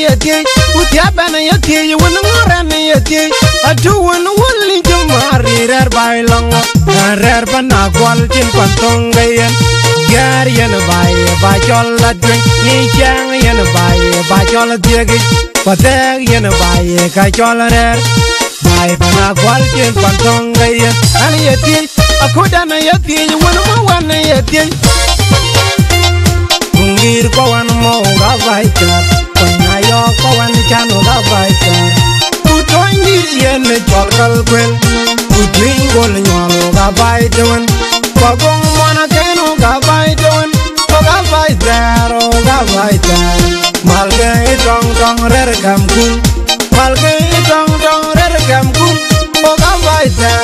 yeti utia bana yeti you won ngora ne yeti adu won wulli jumari rer bailongo rer bana kwal chin pantong gayen gar yen baye ba chol la drink ni chang yen baye ba chol diegi pateg yen baye ka chol rer baye bana kwal chin pantong gayen an yeti akuda na yeti you won wan yeti Ngir ko wan mo ga vaita Panya yo ko wan chano ga vaita Puto ngir yen chol kal kwel Putling gol nyolo ga vaita wan Pagong mwana keno ga vaita wan O ga vaita ro ga vaita Malge itong tong rer gam kun Malge itong tong rer gam kun O ga vaita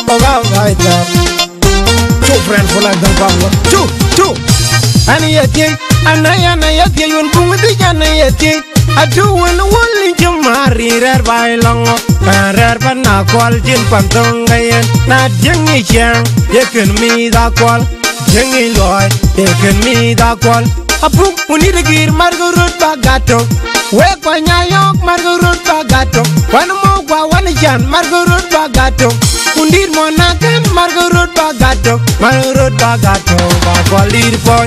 Two friend for like them power Two Ani yeti Anayana yeti yun kumudi jana yeti Adu wun wulli jumari rer bailongo Rer bana kwal jin pantong gayen Na jengi chang Yeken mi da kwal Jengi loy Yeken mi da kwal Apuk unirigir margurut bagato Wek wanyayok margurut bagato Wanumo kwa wanijan margurut bagato Undir monaken margurut bagato Margurut bagato Bakwalir boy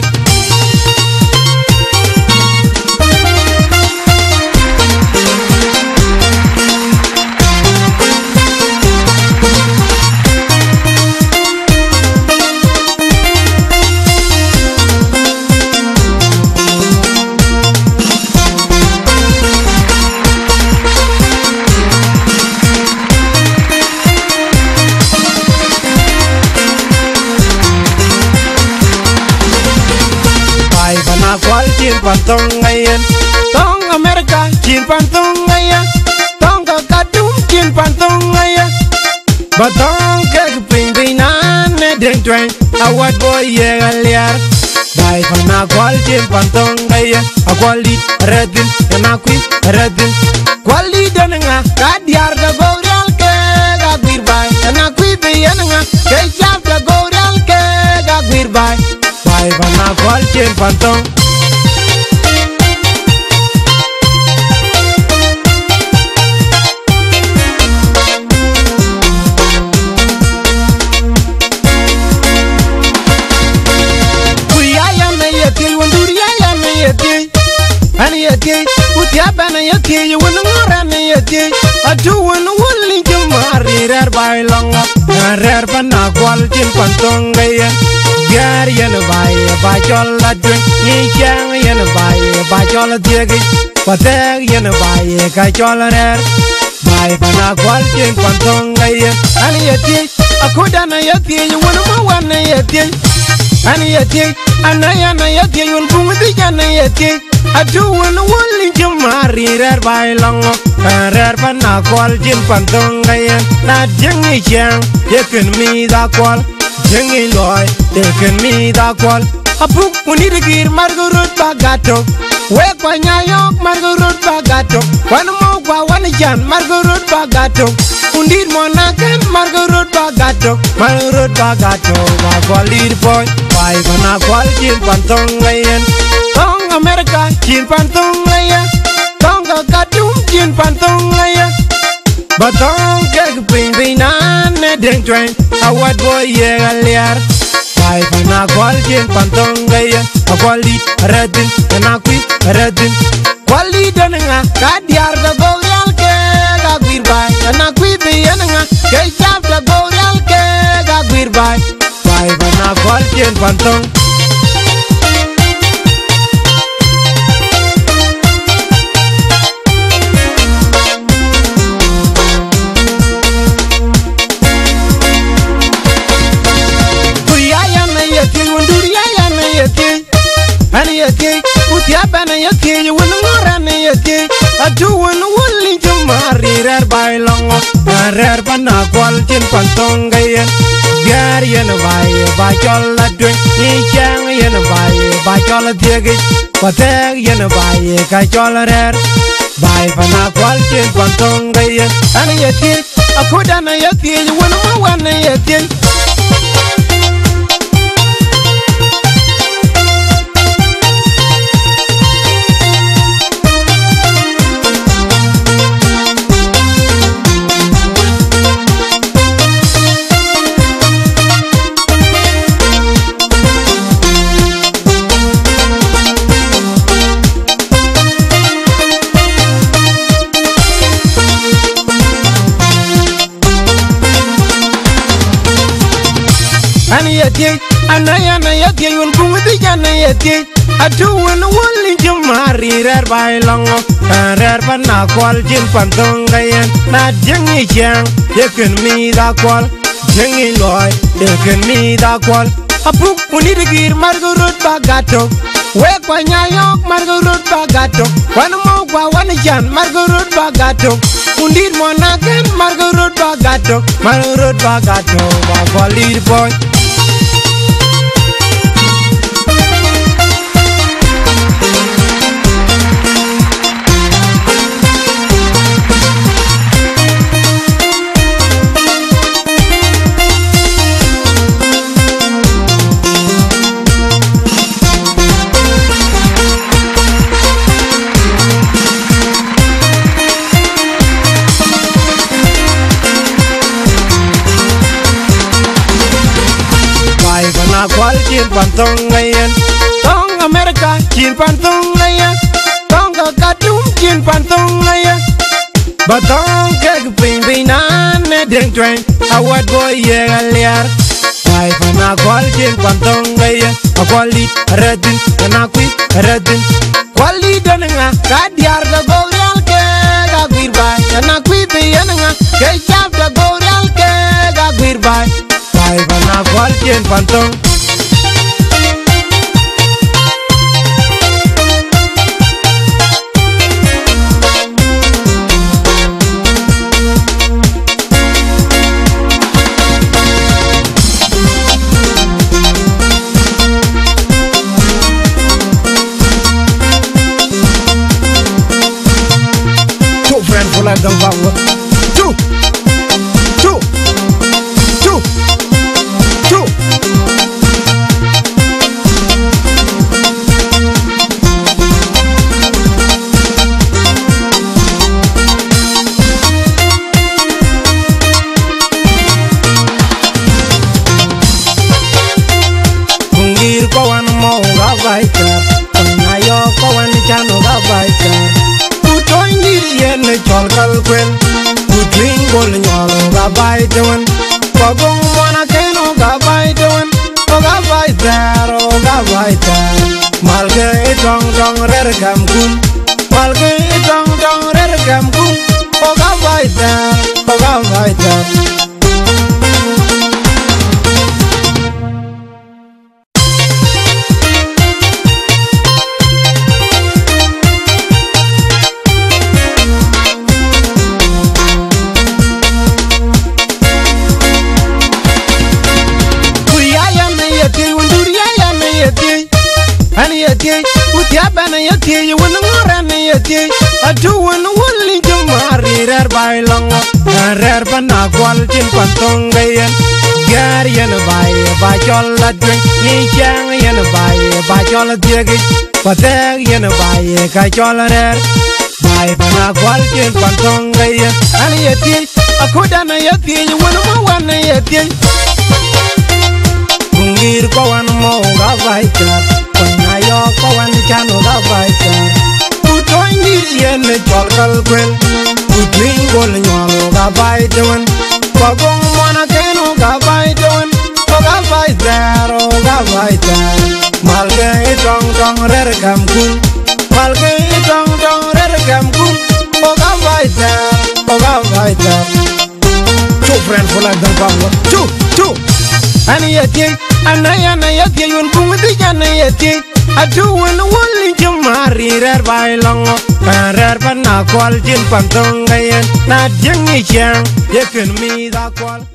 Kwal chin pantong ngayon Tong Amerika chin pantong ngayon Tong Kakatum chin pantong ngayon Batong kagping-pingan ne deng tweng Awat boy ye galiar Bai pana kwal chin pantong ngayon Akwali redin Yanakwi redin Kwali dananga Kadiar da gorial ke Gagwir bai Yanakwi biyananga Kejab da gorial ke Gagwir bai Bai pana kwal chin pantong Ani yeti utia bana yeti you won ngora ne yeti adu won wulli jumari rer bailongo rer bana kwal chin pantong gayen gar yen baye ba chol la drink ni chang yen baye ba chol diegi pateg yen baye ka chol rer baye bana kwal chin pantong gayen ani yeti akuda na yeti you won wan ne yeti ani yeti anayana yeti yun kumudi jana yeti Adu wun wulli jumari rer bailongo Rer bana kwal jin pantong gayen Na jengi chang Yeken mi da kwal Jengi loy Yeken mi da kwal Apuk unirigir margurut bagato Wek wanyayok margurut bagato Wanumo kwa wanijan margurut bagato Undir monaken margurut bagato Margurut bagato Wakwalir boy Bai bana kwal jin pantong gayen Tong Amerika chin pantong laya Tong Kakatum chin pantong laya Batong kagping-pingan ne deng tweng Awat boy ye galiar Bai pana kwal chin pantong gaya Akwali redin Yanakwi redin Kwali dananga Kadiar da gorial ke Gagwir bai Yanakwi biyananga Kejab da gorial ke Gagwir bai Bai pana kwal chin pantong Ani yeti utia bana yeti you won ngora ne yeti adu won wulli jumari rer bailongo rer bana kwal chin pantong gayen gar yen baye ba chol la drink ni chang yen baye ba chol diegi pateg yen baye ka chol rer baye bana kwal chin pantong gayen ani yeti akuda na yeti you won wan ne yeti yeti anayana yeti yun kumudi jana yeti atu wun wulin jumari rer bailongo rer pana kwal jin pantonga yen na jengi jang yeken mi da kwal jengi loy yeken mi da kwal apu unidigir margurut bagato we kwa nyayok margurut bagato wan mo kwa wan jan margurut bagato undir monaken margurut bagato ba kwalir boy kwal chin pantong ngayon tong Amerika chin pantong ngayon tong kakatum chin pantong ngayon batong keg ping pinan ne deng tweng awat boy ye galiar ay pana kwal chin pantong ngayon akwalit redin kanakwi redin kwali donenga kadiar da gorial ke gagwir bay kanakwi piyanenga ke chap da gorial ke gagwir bay ay pana kwal chin pantong like the power. Two. Kungir kawan mau gabaika, pengayo kawan chano gabaika. Chol kalkwel kutling bol nyolo gabai tewen pagong mona keno gabai tewen o gabai ter malge dong dong rer gamkun malge dong dong rer gamkun o gabai ter utia bana yeti you win ngorane yeti atu win wulin jumari rer bailongo rer bana kwal chin pantonga yen gar yen ba chol la drink ni chang yen ba chol diegi pateg yen ba ka chol rer bana kwal chin pantonga yen ani yeti akuda na yeti you win wane yeti ngir kawan mo gabaika ayo kawan chano gabaika utoy ngir yen chol kalkwel utling bol nyolo gabai tewen pagong mona keno gabai tewen o gabai ter malge dong dong rer gamkun malge dong dong rer gamkun o gabai ter two friend for like the power two ani yeti anayana yeti yun kumudi jana yeti atu wun wulin jumari rer bailongo rer pana kwal jin pantonga yen na jengi chang yeken mi da kwal